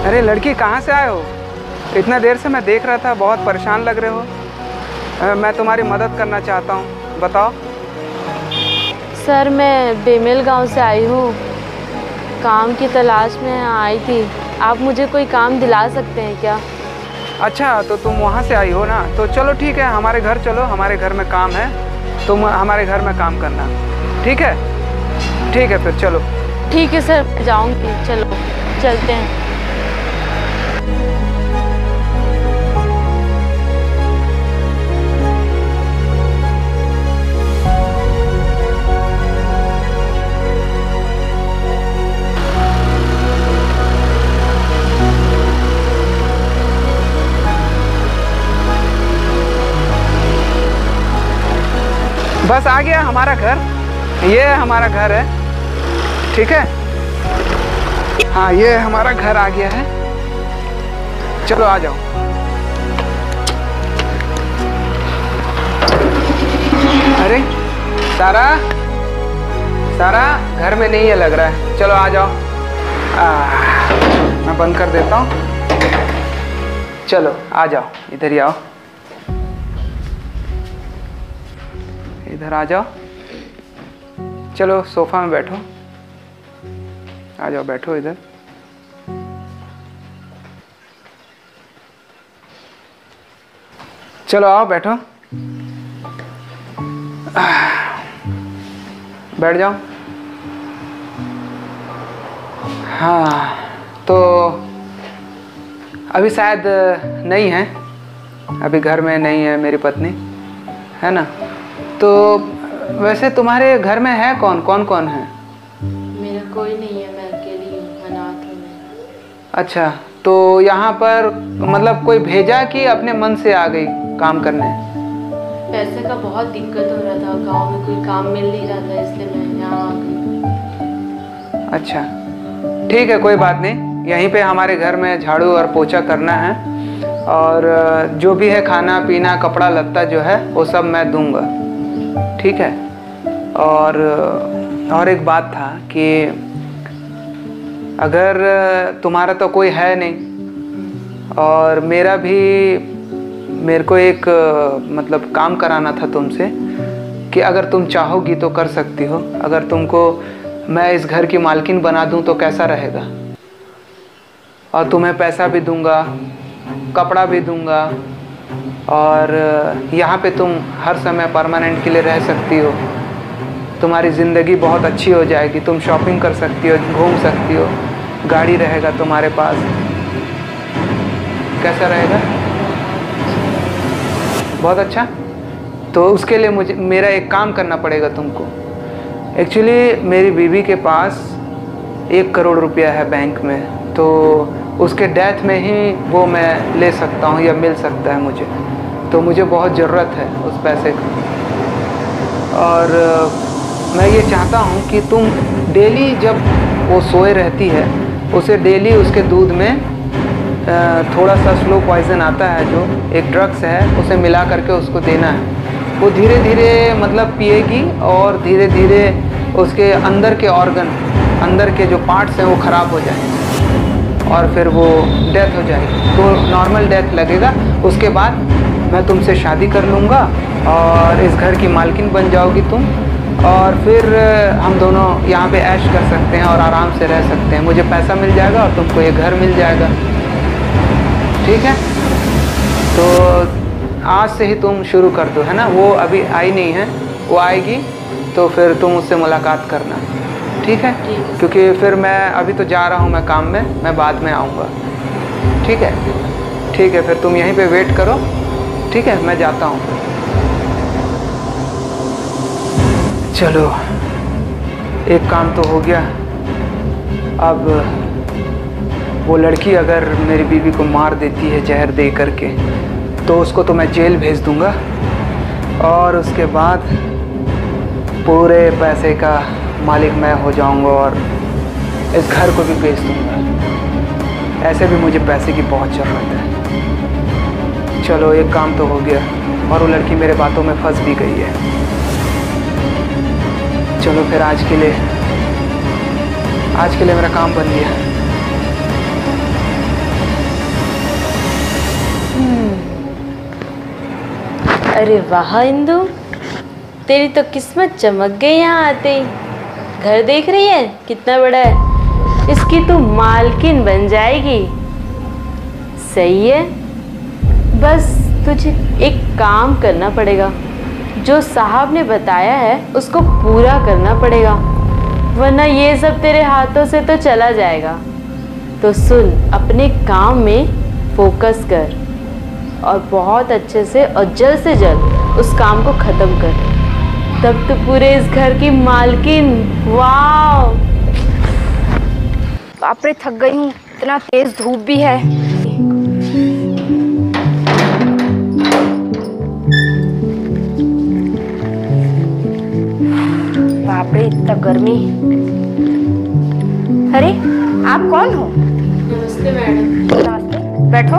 अरे लड़की, कहाँ से आए हो? इतना देर से मैं देख रहा था, बहुत परेशान लग रहे हो। मैं तुम्हारी मदद करना चाहता हूँ, बताओ। सर, मैं बेमेल गांव से आई हूँ, काम की तलाश में आई थी। आप मुझे कोई काम दिला सकते हैं क्या? अच्छा, तो तुम वहाँ से आई हो ना, तो चलो ठीक है, हमारे घर चलो, हमारे घर में काम है, तुम हमारे घर में काम करना, ठीक है? ठीक है, फिर चलो। ठीक है सर, जाऊँगी, चलो चलते हैं। बस आ गया हमारा घर, ये हमारा घर है, ठीक है? हाँ, ये हमारा घर आ गया है, चलो आ जाओ। अरे सारा, सारा घर में नहीं है लग रहा है, चलो आ जाओ। मैं बंद कर देता हूँ, चलो आ जाओ, इधर ही आओ, इधर आ जाओ, चलो सोफा में बैठो, आ जाओ बैठो इधर। चलो आओ बैठो, बैठ जाओ। हाँ, तो अभी शायद नहीं है, अभी घर में नहीं है मेरी पत्नी, है ना? तो वैसे तुम्हारे घर में है कौन कौन कौन है? मेरा कोई नहीं है, मैं अकेली हूँ, अनाथ हूँ मैं। अच्छा, तो यहाँ पर मतलब कोई भेजा कि अपने मन से आ गई काम करने? पैसे का बहुत दिक्कत हो रहा था, गांव में कोई काम मिल नहीं रहा था, इसलिए मैं यहाँ आ गई। अच्छा, ठीक है, कोई बात नहीं, यहीं पे हमारे घर में झाड़ू और पोछा करना है, और जो भी है खाना पीना कपड़ा लत्ता जो है वो सब मैं दूंगा, ठीक है? और एक बात था कि अगर तुम्हारा तो कोई है नहीं, और मेरे को एक मतलब काम कराना था तुमसे, कि अगर तुम चाहोगी तो कर सकती हो। अगर तुमको मैं इस घर की मालकिन बना दूं तो कैसा रहेगा? और तुम्हें पैसा भी दूंगा, कपड़ा भी दूंगा, और यहाँ पे तुम हर समय परमानेंट के लिए रह सकती हो। तुम्हारी ज़िंदगी बहुत अच्छी हो जाएगी, तुम शॉपिंग कर सकती हो, घूम सकती हो, गाड़ी रहेगा तुम्हारे पास। कैसा रहेगा? बहुत अच्छा। तो उसके लिए मेरा एक काम करना पड़ेगा तुमको। एक्चुअली मेरी बीवी के पास 1 करोड़ रुपया है बैंक में, तो उसके डेथ में ही वो मैं ले सकता हूँ या मिल सकता है मुझे, तो मुझे बहुत ज़रूरत है उस पैसे की। और मैं ये चाहता हूँ कि तुम डेली जब वो सोए रहती है, उसे डेली उसके दूध में थोड़ा सा स्लो पॉइज़न आता है, जो एक ड्रग्स है, उसे मिला करके उसको देना है। वो धीरे धीरे मतलब पिएगी, और धीरे धीरे उसके अंदर के ऑर्गन, अंदर के जो पार्ट्स हैं वो ख़राब हो जाएंगे, और फिर वो डेथ हो जाएगी। तो नॉर्मल डेथ लगेगा, उसके बाद मैं तुमसे शादी कर लूँगा और इस घर की मालकिन बन जाओगी तुम, और फिर हम दोनों यहाँ पे ऐश कर सकते हैं और आराम से रह सकते हैं। मुझे पैसा मिल जाएगा और तुमको ये घर मिल जाएगा, ठीक है? तो आज से ही तुम शुरू कर दो, है ना? वो अभी आई नहीं है, वो आएगी तो फिर तुम उससे मुलाकात करना, ठीक है? क्योंकि फिर मैं अभी तो जा रहा हूँ मैं काम में, मैं बाद में आऊँगा, ठीक है? ठीक है, फिर तुम यहीं पे वेट करो, ठीक है? मैं जाता हूँ। चलो, एक काम तो हो गया। अब वो लड़की अगर मेरी बीवी को मार देती है जहर दे करके, तो उसको तो मैं जेल भेज दूंगा, और उसके बाद पूरे पैसे का मालिक मैं हो जाऊंगा और इस घर को भी बेच दूंगा। ऐसे भी मुझे पैसे की बहुत ज़रूरत है। चलो, एक काम तो हो गया, और वो लड़की मेरे बातों में फंस भी गई है। चलो फिर आज के लिए मेरा काम बन गया। अरे वाह इंदु, तेरी तो किस्मत चमक गई यहाँ आते ही। घर देख रही है कितना बड़ा है, इसकी तू मालकिन बन जाएगी। सही है, बस तुझे एक काम करना पड़ेगा, जो साहब ने बताया है उसको पूरा करना पड़ेगा, वरना ये सब तेरे हाथों से तो चला जाएगा। तो सुन, अपने काम में फोकस कर और बहुत अच्छे से और जल्द से जल्द उस काम को ख़त्म कर, तब तो पूरे इस घर की मालकिन। वाह, बाप रे, थक गई हूँ, इतना तेज धूप भी है। बाप रे, इतना गर्मी। अरे आप कौन हो? नमस्ते मैडम। नमस्ते, बैठो।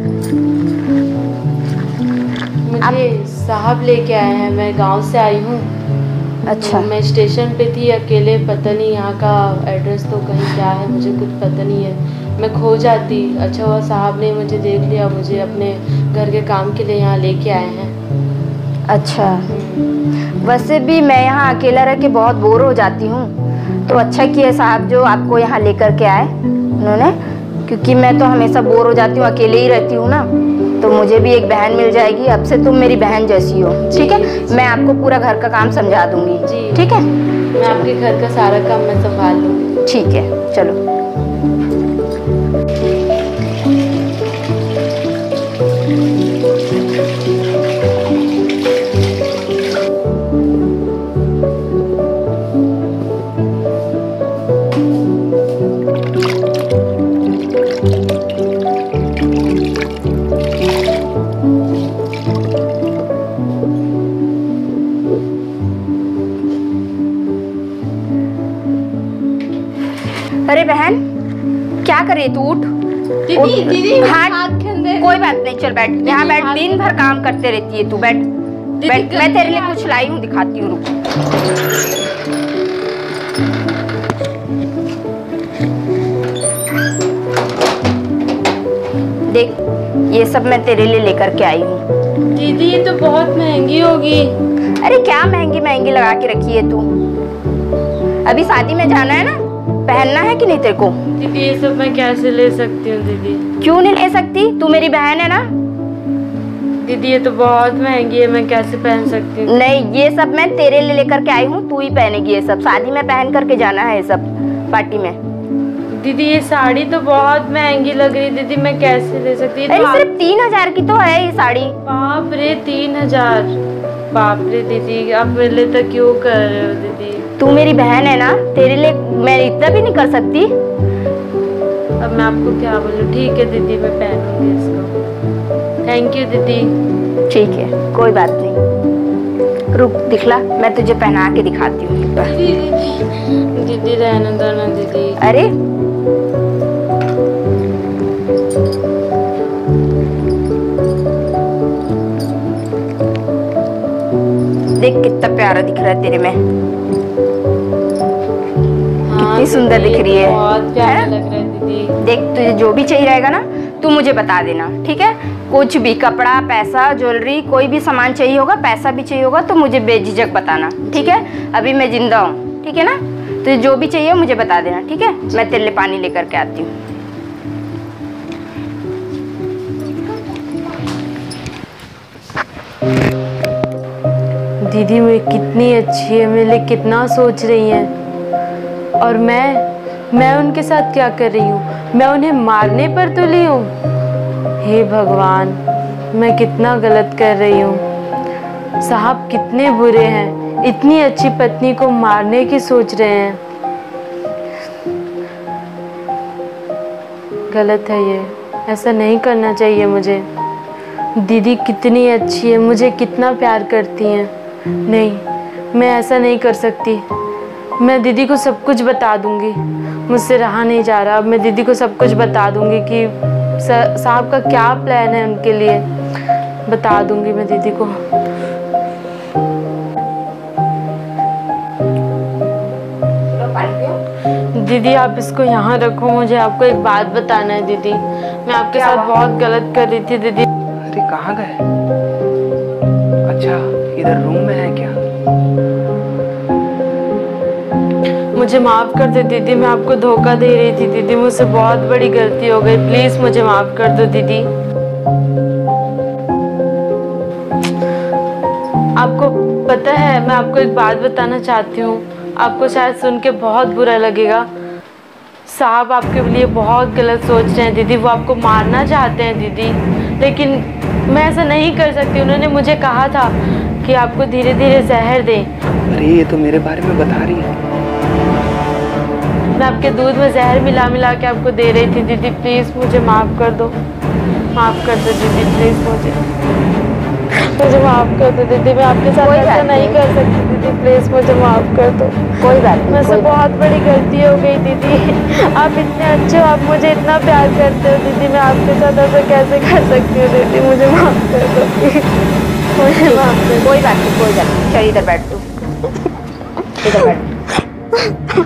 मुझे साहब लेके आए हैं, मैं गांव से आई हूँ। अच्छा। तो मैं स्टेशन पे थी अकेले, पता नहीं यहाँ का एड्रेस तो कहीं क्या है, मुझे कुछ पता नहीं है, मैं खो जाती। अच्छा हुआ साहब ने मुझे देख लिया, मुझे अपने घर के काम के लिए यहाँ लेके आए हैं। अच्छा, वैसे भी मैं यहाँ अकेला रह के बहुत बोर हो जाती हूँ, तो अच्छा किया साहब जो आपको यहाँ लेकर के आए उन्होंने, क्योंकि मैं तो हमेशा बोर हो जाती हूँ, अकेले ही रहती हूँ ना, तो मुझे भी एक बहन मिल जाएगी। अब से तुम मेरी बहन जैसी हो, ठीक है? मैं आपको पूरा घर का काम समझा दूंगी, ठीक है? मैं आपके घर का सारा काम मैं संभाल लूँगी। ठीक है, चलो। अरे बहन, क्या कर रही तू? उठ। दीदी, दीदी, हाँ, कोई बात नहीं, चल बैठ, यहाँ बैठ, दिन भर काम करते रहती है तू, बैठ बैठ। मैं तेरे लिए कुछ लाई हूँ, दिखाती हूँ, रुक। देख, ये सब मैं तेरे लिए लेकर के आई हूँ। दीदी ये तो बहुत महंगी होगी। अरे क्या महंगी महंगी लगा के रखी है तू? अभी शादी में जाना है ना, पहनना है कि नहीं तेरे को? दीदी ये सब मैं कैसे ले सकती हूँ दीदी? क्यों नहीं ले सकती? तू मेरी बहन है ना। दीदी ये तो बहुत महंगी है, मैं कैसे पहन सकती हूँ? नहीं, ये सब मैं तेरे लिए लेकर के आई हूँ, तू ही पहनेगी ये सब। शादी में पहन करके जाना है ये सब, पार्टी में। दीदी ये साड़ी तो बहुत महंगी लग रही, दीदी मैं कैसे ले सकती हूँ? अरे सिर्फ 3000 की तो है ये साड़ी। बाप रे, 3000! बाप रे दीदी, आप मेरे लिए तो क्यों कर रहे हो दीदी? तू मेरी बहन है ना, तेरे लिए मैं इतना भी नहीं कर सकती। अब मैं आपको क्या बोलूँ? ठीक है दीदी, मैं पहनूंगी इसको। थैंक यू दीदी। ठीक है, कोई बात नहीं। रुक, दिखला, मैं तुझे पहना के दिखाती हूँ। दीदी रहने दो ना दीदी। अरे देख कितना प्यारा दिख रहा है तेरे में। कितनी सुंदर दिख रही है। बहुत प्यारा लग रहा है दीदी। देख, तुझे जो भी चाहिए रहेगा ना, तू मुझे बता देना, ठीक है? कुछ भी, कपड़ा, पैसा, ज्वेलरी, कोई भी सामान चाहिए होगा, पैसा भी चाहिए होगा, तो मुझे बेझिझक बताना, ठीक है? अभी मैं जिंदा हूँ, ठीक है ना? तुझे जो भी चाहिए मुझे बता देना, ठीक है? मैं तेरे लिए पानी लेकर के आती हूँ। दीदी वो कितनी अच्छी है, मेरे लिए कितना सोच रही है, और मैं उनके साथ क्या कर रही हूँ? मैं उन्हें मारने पर तुली हूँ। हे भगवान, मैं कितना गलत कर रही हूँ। साहब कितने बुरे हैं, इतनी अच्छी पत्नी को मारने की सोच रहे हैं। गलत है ये, ऐसा नहीं करना चाहिए मुझे। दीदी कितनी अच्छी है, मुझे कितना प्यार करती हैं। नहीं, मैं ऐसा नहीं कर सकती। मैं दीदी को सब कुछ बता दूंगी, मुझसे रहा नहीं जा रहा। अब मैं दीदी को सब कुछ बता दूंगी कि साहब का क्या प्लान है उनके लिए, बता दूंगी मैं दीदी को। दीदी आप इसको यहाँ रखो, मुझे आपको एक बात बताना है दीदी। मैं आपके साथ बहुत गलत कर रही थी दीदी। अरे कहाँ गए? अच्छा, इधर रूम में है क्या? मुझे माफ कर दो दीदी, मैं आपको धोखा दे रही थी दीदी, मुझसे बहुत बड़ी गलती हो गई, प्लीज मुझे माफ कर दो दीदी। आपको पता है, मैं आपको एक बात बताना चाहती हूँ, आपको शायद सुन के बहुत बुरा लगेगा। साहब आपके लिए बहुत गलत सोच रहे हैं दीदी, वो आपको मारना चाहते हैं दीदी, लेकिन मैं ऐसा नहीं कर सकती। उन्होंने मुझे कहा था कि आपको धीरे धीरे जहर दें। अरे ये तो मेरे बारे में बता रही है। मैं आपके दूध में जहर मिला मिला के आपको दे रही थी दीदी, प्लीज मुझे माफ कर दो, माफ कर दो दीदी, प्लीज मुझे माफ कर दो दीदी, मैं आपके साथ ऐसा नहीं कर सकती दीदी, प्लीज मुझे माफ कर दो। कोई बात नहीं, मुझसे बहुत बड़ी गलती हो गई दीदी, आप इतने अच्छे हो, आप मुझे इतना प्यार करते हो दीदी, मैं आपके साथ ऐसा कैसे कर सकती हूँ दीदी, मुझे माफ कर दो, मुझे माफ कर दो। कोई बात नहीं, कोई बात नहीं, चल इधर बैठ तू, इधर बैठ।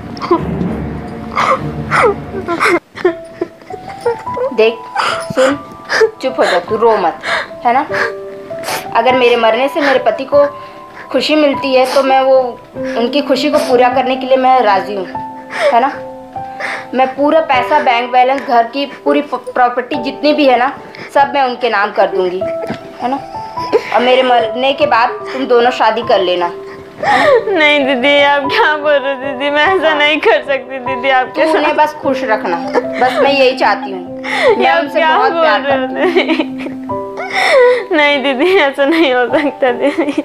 देख सुन, चुप हो जा तू, रो मत, है ना। अगर मेरे मरने से मेरे पति को खुशी मिलती है तो मैं वो उनकी खुशी को पूरा करने के लिए मैं राजी हूँ, है ना। मैं पूरा पैसा, बैंक बैलेंस, घर की पूरी प्रॉपर्टी जितनी भी है ना, सब मैं उनके नाम कर दूंगी, है ना। और मेरे मरने के बाद तुम दोनों शादी कर लेना। नहीं दीदी, आप क्या बोल रहे हो दीदी, मैं ऐसा नहीं कर सकती दीदी आपके साथ। उन्हें बस खुश रखना, बस मैं यही चाहती हूँ। मैं उनसे बहुत प्यार करती हूँ। नहीं दीदी, ऐसा नहीं हो सकता दीदी।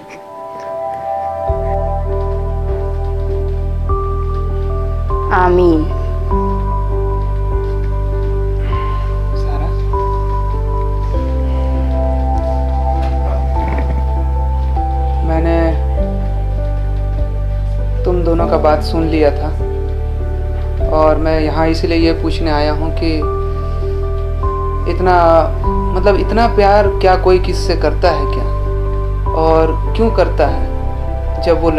आमीन। सारा, मैंने तुम दोनों का बात सुन लिया था और मैं यहाँ इसलिए ये पूछने आया हूँ कि इतना प्यार क्या कोई किससे करता है क्या, और क्यों करता है। जब वो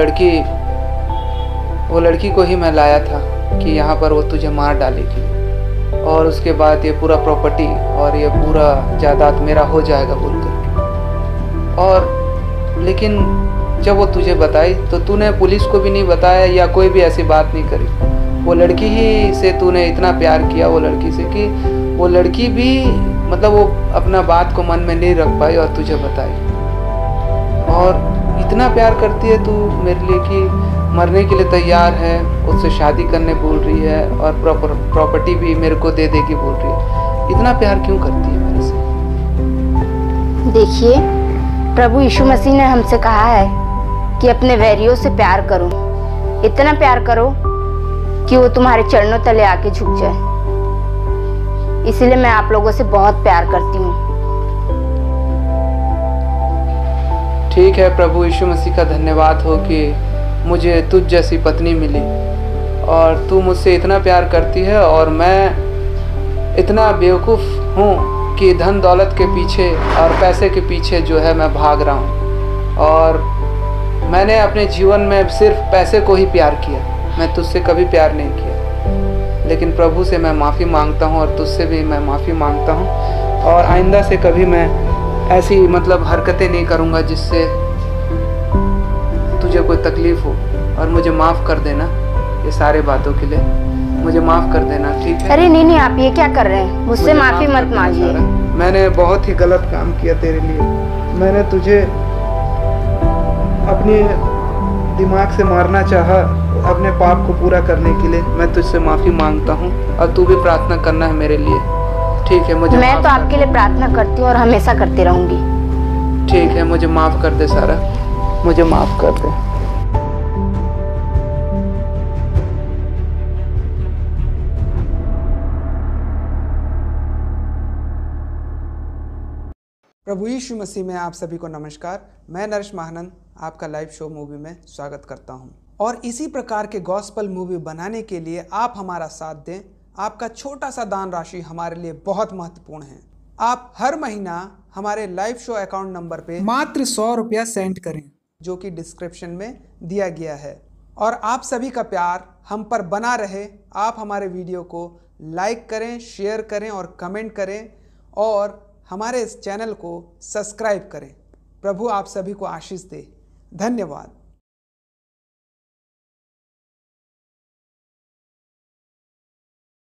लड़की को ही मैं लाया था कि यहाँ पर वो तुझे मार डालेगी और उसके बाद ये पूरा प्रॉपर्टी और ये पूरा जायदाद मेरा हो जाएगा बोल कर, और लेकिन जब वो तुझे बताई तो तूने पुलिस को भी नहीं बताया या कोई भी ऐसी बात नहीं करी। वो लड़की ही से तूने इतना प्यार किया वो लड़की से कि वो लड़की भी वो अपना बात को मन में नहीं रख पाई और तुझे बताई। और इतना प्यार करती है तू मेरे लिए कि मरने के लिए तैयार है, उससे शादी करने बोल रही है और प्रॉपर्टी भी मेरे को दे देगी बोल रही है। इतना प्यार क्यों करती है मेरे से? देखिए, प्रभु यीशु मसीह ने हमसे कहा है कि अपने वैरियों से प्यार करो, इतना प्यार करो कि वो तुम्हारे चरणों तले आके झुक जाए। इसीलिए मैं आप लोगों से बहुत प्यार करती हूँ। ठीक है, प्रभु यीशु मसीह का धन्यवाद हो कि मुझे तुझ जैसी पत्नी मिली और तू मुझसे इतना प्यार करती है और मैं इतना बेवकूफ़ हूँ कि धन दौलत के पीछे और पैसे के पीछे जो है मैं भाग रहा हूँ, और मैंने अपने जीवन में सिर्फ पैसे को ही प्यार किया, मैं तुझसे कभी प्यार नहीं किया। लेकिन प्रभु से मैं माफ़ी मांगता हूँ और तुझसे भी मैं माफ़ी मांगता हूँ, और आइंदा से कभी मैं ऐसी हरकतें नहीं करूँगा जिससे तुझे कोई तकलीफ़ हो, और मुझे माफ़ कर देना ये सारे बातों के लिए, मुझे माफ़ कर देना, ठीक है? अरे नहीं, आप ये क्या कर रहे हैं, मुझसे माफ़ी मत मांगिए। मैंने बहुत ही गलत काम किया तेरे लिए, मैंने तुझे अपने दिमाग से मारना चाहा अपने पाप को पूरा करने के लिए। मैं तुझसे माफ़ी मांगता हूँ और तू भी प्रार्थना करना है मेरे लिए, ठीक है? मुझे मैं तो आपके लिए प्रार्थना करती हूँ और हमेशा करती रहूंगी। ठीक है, मुझे माफ़ कर दे सारा, मुझे माफ़ कर दे। प्रभु यीशु मसीह में आप सभी को नमस्कार। मैं नरेश महानंद आपका लाइव शो मूवी में स्वागत करता हूं, और इसी प्रकार के गॉस्पल मूवी बनाने के लिए आप हमारा साथ दें। आपका छोटा सा दान राशि हमारे लिए बहुत महत्वपूर्ण है। आप हर महीना हमारे लाइव शो अकाउंट नंबर पे मात्र 100 रुपया सेंड करें, जो कि डिस्क्रिप्शन में दिया गया है। और आप सभी का प्यार हम पर बना रहे, आप हमारे वीडियो को लाइक करें, शेयर करें और कमेंट करें, और हमारे इस चैनल को सब्सक्राइब करें। प्रभु आप सभी को आशीष दे। धन्यवाद।